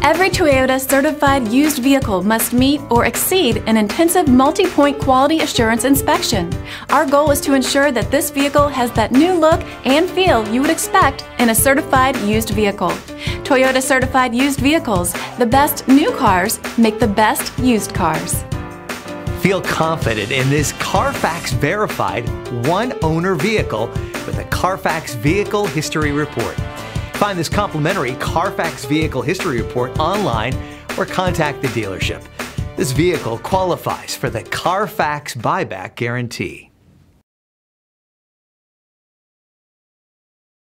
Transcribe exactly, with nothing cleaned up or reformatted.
Every Toyota certified used vehicle must meet or exceed an intensive multi-point quality assurance inspection. Our goal is to ensure that this vehicle has that new look and feel you would expect in a certified used vehicle. Toyota certified used vehicles, the best new cars make the best used cars. Feel confident in this Carfax verified one-owner vehicle with a Carfax Vehicle History Report. Find this complimentary Carfax Vehicle History Report online or contact the dealership. This vehicle qualifies for the Carfax Buyback Guarantee.